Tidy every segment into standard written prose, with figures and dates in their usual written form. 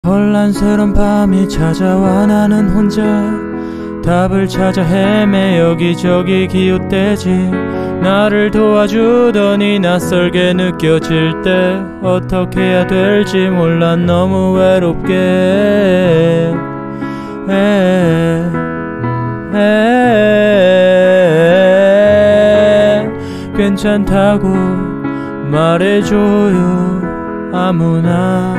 혼란스런 밤이 찾아와 나는 혼자 답을 찾아 헤매 여기저기 기웃대지. 나를 도와주더니 낯설게 느껴질 때 어떻게 해야 될지 몰라 너무 외롭게. 괜찮다고 말해줘요 아무나.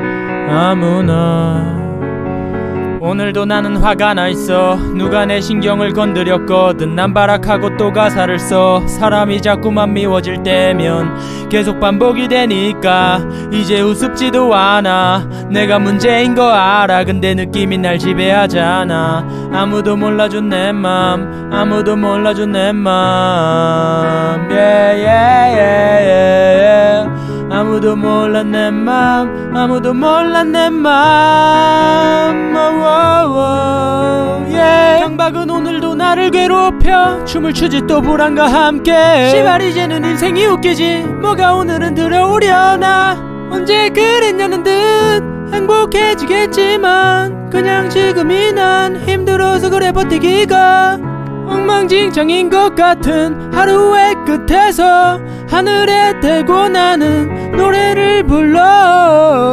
오늘도 나는 화가 나 있어. 누가 내 신경을 건드렸거든. 난 발악하고 또 가사를 써. 사람이 자꾸만 미워질 때면 계속 반복이 되니까 이제 우습지도 않아. 내가 문제인 거 알아. 근데 느낌이 날 지배하잖아. 아무도 몰라준 내 맘, 아무도 몰라준 내 맘. 아무도 몰라 내 맘, 아무도 몰라 내 맘. 강박은 오늘도 나를 괴롭혀. 춤을 추지 또 불안과 함께. 시발 이제는 인생이 웃기지. 뭐가 오늘은 들어오려나. 언제 그랬냐는 듯 행복해지겠지만 그냥 지금이 난 힘들어서 그래 버티기가. 엉망진창인 것 같은 하루의 끝에서 하늘에 대고 나는 노래를 불러.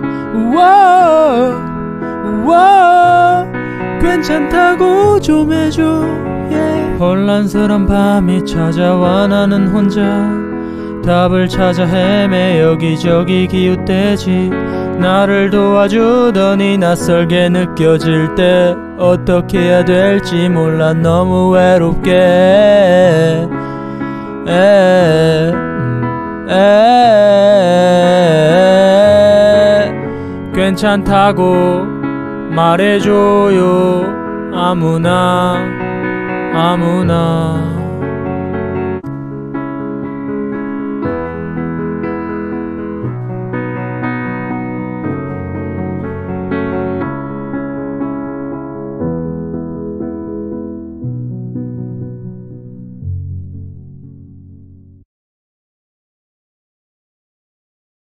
괜찮다고 좀 해줘. 혼란스런 밤이 찾아와 나는 혼자 답을 찾아 헤매 여기저기 기웃대지. 나를 도와주더니 낯설게 느껴질 때 어떻게 해야 될지 몰라 너무 외롭게. 괜찮다고 말해줘요 아무나.